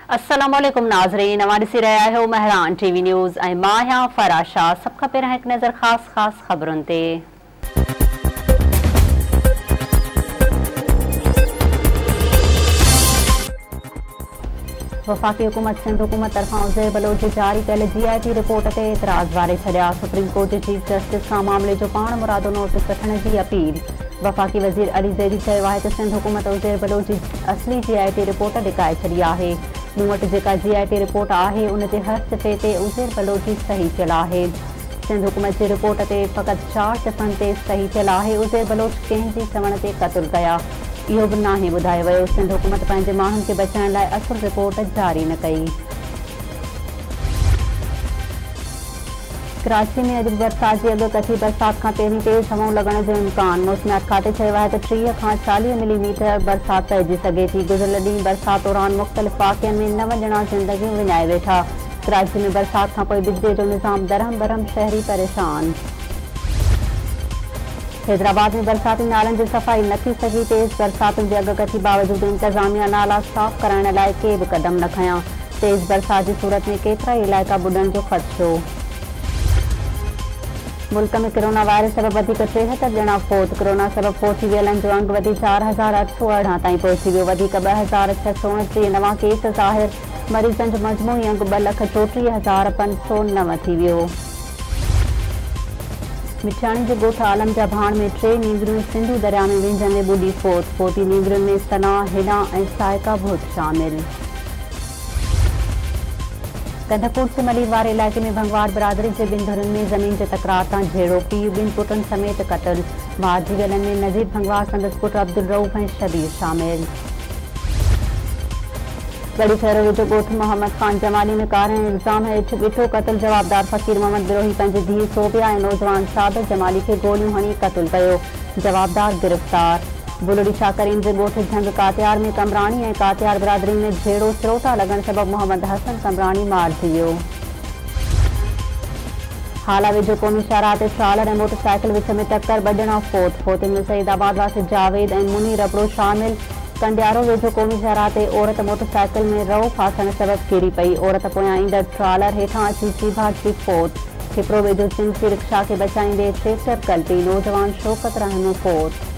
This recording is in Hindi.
अस्सलामुअलैकुम नाज़रीन, अवां ॾिसी रहिया आहियो महरान टीवी न्यूज़ ऐं मां आहियां फराह शाह। सभ खां पहिरियों हिकु नज़र ख़ासि ख़बरुनि ते। वफ़ाक़ी हुकूमत सिंध हुकूमत तरफ़ां उज़ैर बलोच जारी कयल GIT रिपोर्ट ते एतिराज़ वारे छॾिया। सुप्रीम कोर्ट जे चीफ जस्टिस खां मामले जो पाण मुरादो नोटिस वठण जी अपील। वफ़ाक़ी वज़ीर अली ज़ैदी चयो आहे त सिंध हुकूमत उज़ैर बलोच जी असली GIT रिपोर्ट ॾिकाए छॾी आहे। मूं वटि जेका GIT रिपोर्ट आहे उन जे हर सिफ़े ते उज़ैर बलोच जी सही थियल आहे। सिंध हुकूमत जी रिपोर्ट ते फ़क़ति 4 सिफ़नि ते सही थियल आहे। उज़ैर बलोच कंहिंजी चवण ते क़त्ल कया इहो बि नाहे ॿुधायो वियो। सिंध हुकूमत पंहिंजे माण्हुनि खे बचाइण लाइ असुल रिपोर्ट जारी न कई। कराची में अॼु बरसात जी अॻकथी बरसात खां पहिरीं तेज़ हवाऊं लॻण जो इम्कान। मौसमियात खाते चयो आहे त 30 खां 40 मिलीमीटर बरसात पइजी सघे थी। गुज़िरियल ॾींहुं बरसात दौरान मुख़्तलिफ़ वाक़िअनि में 9 ॼणा ज़िंदगियूं विञाए वेठा। कराची में बरसात खां पोइ बिजलीअ जो निज़ाम दरहम बरहम, शहरी परेशान। हैदराबाद में बरसाती नालनि जी सफ़ाई न थी सघी। तेज़ बरसातुनि जी अॻकथी बावजूदि इंतज़ामिया नाला साफ़ कराइण लाइ के बि क़दम न खयां। तेज़ बरसात जी सूरत में केतिरा ई इलाइक़ा ॿुॾण जो ख़दशो। मुल्क में कोरोना वायरस सबबि वधीक 73 ॼणा फोत। कोरोना सबबि फोत थी वियलनि जो अंग वधी 4818 ताईं पहुची वियो। वधीक 2629 नवां केस ज़ाहिर। मरीज़नि जो मजमूई अंग 2,34,509 थी वियो। मिठाणी जे ॻोठ आलम जा भाण में 3 नींगरियूं सिंधू दरिया में विंझंदे ॿुॾी फोत। फोती नींगरियुनि में सना, हिना ऐं साइका भुत शामिल। कंधकोट सिमली वारे इलाइक़े में भंगवार बिरादरी जे 2 धुरनि में ज़मीन जे तकरार तां झेड़ो। पीउ 2 पुटनि समेत क़त्ल। मार जी वियलनि में नज़ीर भंगवार संदसि पुटु अब्दुल रऊफ़ ऐं शबीर शामिल। बड़ी शहर वेझो ॻोठ मोहम्मद ख़ान जमाली में कार ऐं इल्ज़ाम हेठि ॿिठो क़त्ल। जवाबदार फ़कीर मोहम्मद बिरोही पंहिंजी धीउ सोबिया ऐं नौजवान साबिर जमाली खे गोलियूं हणी क़त्ल कयो। जवाबदार गिरफ़्तार। बुलड़ी शाह करीम जे ॻोठ झंग कातियार में कमराणी ऐं कातियार बिरादरी में झेड़ो। सिरोटा लॻण सबबि मोहम्मद हसन कमराणी मारिजी वियो। हाला वेझो क़ौमी शाहराह ते ट्रालर ऐं मोटरसाइकिल विच में टक्कर, 2 ॼणा फोत। फोतियुनि में सईदाबाद वासी जावेद ऐं मुनी रबड़ो शामिल। कंडियारो वेझो क़ौमी शाहराह ते औरत मोटरसाइकिल में रओ फासण सबबि किरी पई। औरत पोयां ईंदड़ ट्रालर हेठां अची चीभाटी फोत। हिपरो वेझो चिंची रिक्शा खे बचाईंदे ट्रैक्टर कल्टी। नौजवान शौकत रहमू फोत।